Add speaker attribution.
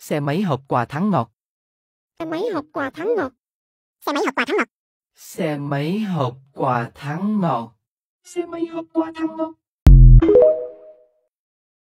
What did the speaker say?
Speaker 1: Xe máy hộp quà thắng ngọt.
Speaker 2: Xe máy hộp quà thắng ngọt. Xe máy hộp quà thắng ngọt.
Speaker 1: Xe máy hộp quà thắng ngọt. Xe máy hộp quà thắng ngọt.